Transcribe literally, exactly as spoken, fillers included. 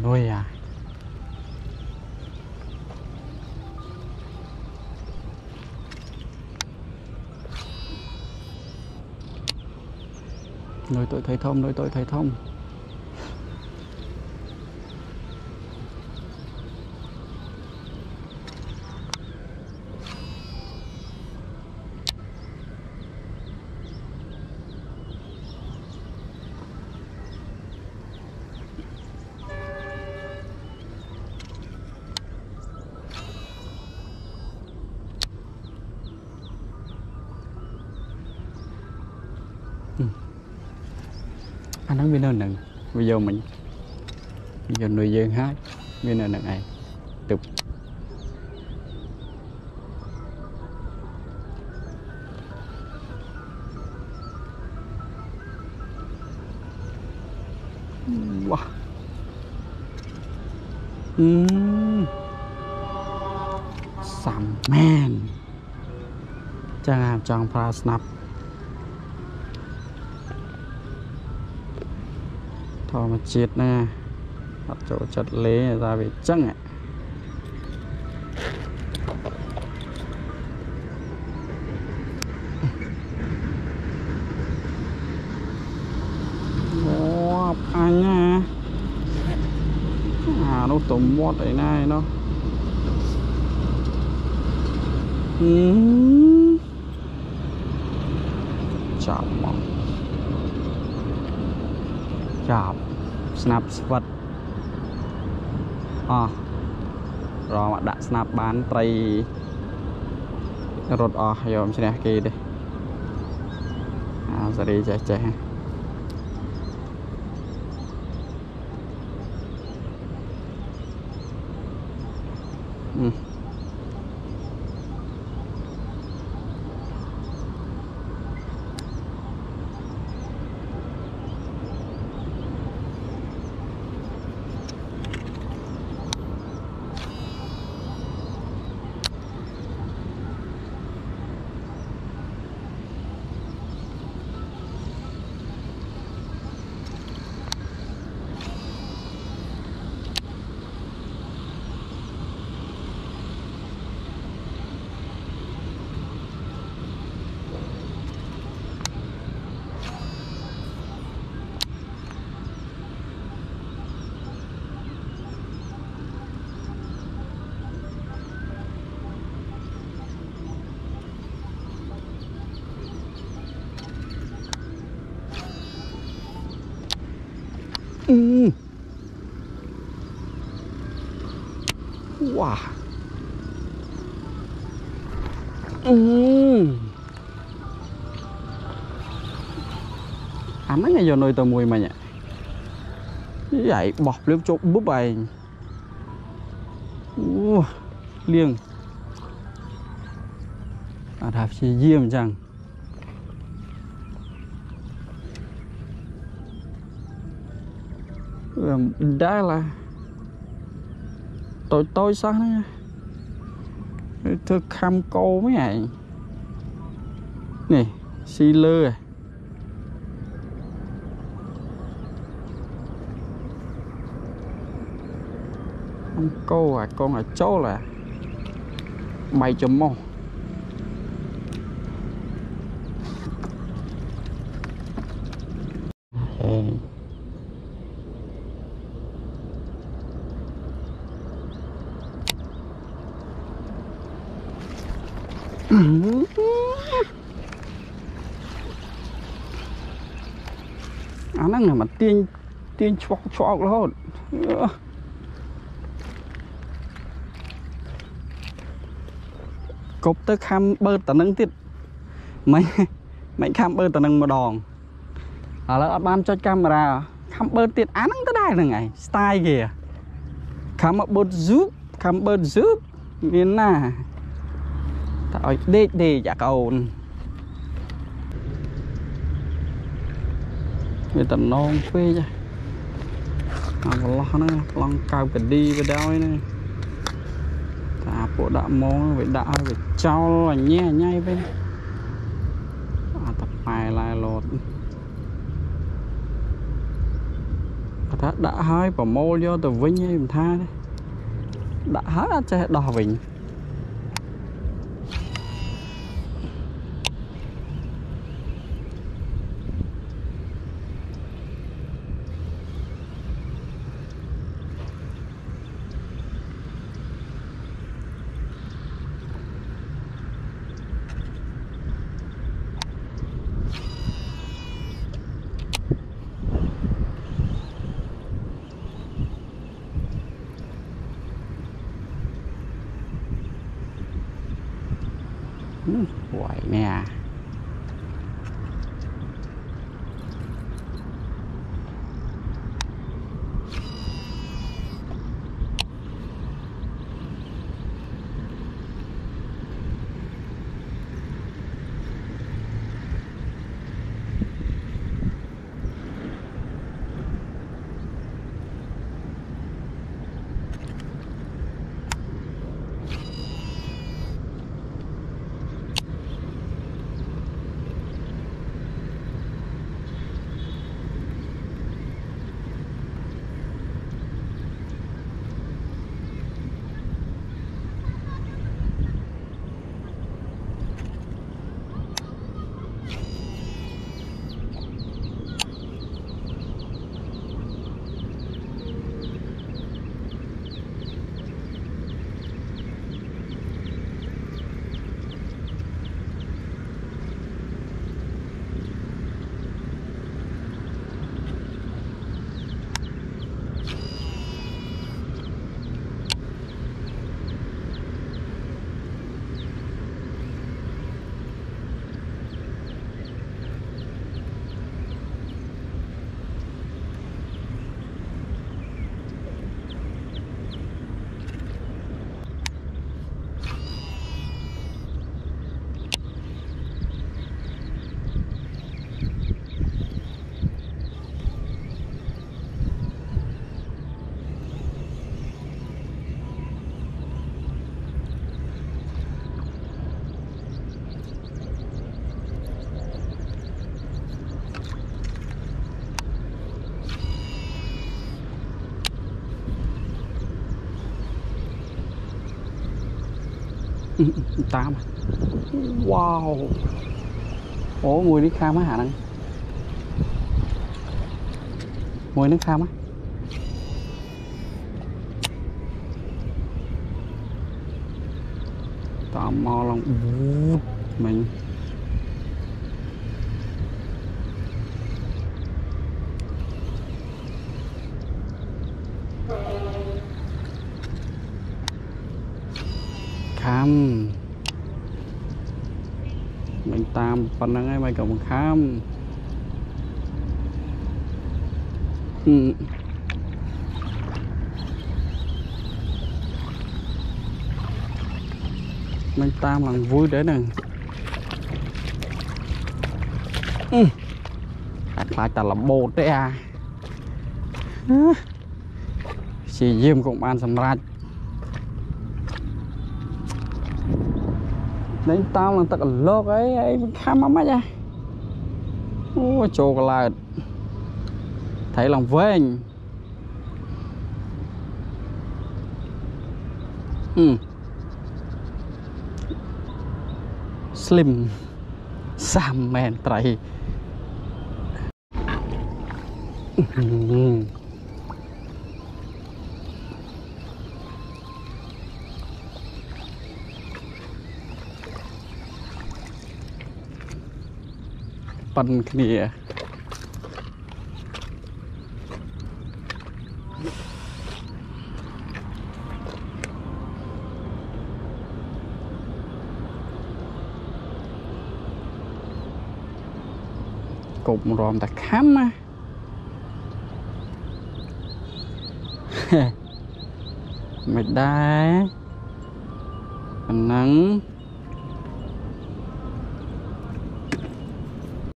nuôi à nuôi tội thầy thông nuôi tội thầy thông anh nói bên nơi nè bây giờ mình bây giờ nuôi dương hát bên nơi này tục wow uhm. Some man chẳng hạn trong pha snap thò mà chết nè bắt chỗ chặt lế ra về trăng ạ wow, anh à à nó tụm mót đấy này nó uhm. Chào mong chào snap vật à rồi mà đã snap bán tay rột à rồi mình kia đi à giờ đi chạy chạy ừ. Ừ. Wow. Ừ. Anh nói ngay giờ nuôi tao mùi mà nhỉ. Vậy bọt lên chỗ búp bài. Uh, liêng. À đạp chi diêm chăng. Đã là tôi tôi sao nữa tôi khăm cô mấy ngày nè xì lơ à không cô à con ở chỗ là mày chấm mò anh đang là mà tiên tiên choọc choọc luôn cục tới khăm bơ tận nâng tiết mấy mấy khăm bơ tận nâng mà đòn ở là ban cho camera khăm bơ tiết án nâng tới đây là ngày style kìa khăm bơ giúp khăm bơ giúp miền na thôi đi đi dạ cậu người ta non phê chứ à lo nó lon cao cái đi với đau này ta bộ đã món với đã với trao là nhẹ nhai bên à tập bài lại lột ta đã hơi bỏ mô vô từ vinh hay mình tha đấy đã hết á chơi đò vinh quậy nè tám wow ủa mùi nước kham á hả anh mùi nước kham á tò mò lòng mình kham mình tam phần năng ấy mày cầm kham ừ. Mình tam lần vui đấy nè ừ. Lại ta là bột đấy à xì diêm cũng ăn sầm rạch đến tao là tất cả lô ấy ấy khám mắm á nha ôi chô là thấy lòng vênh ừ. Slim Sam men trai Pan kia cục ròm ta khám á mày đá nắng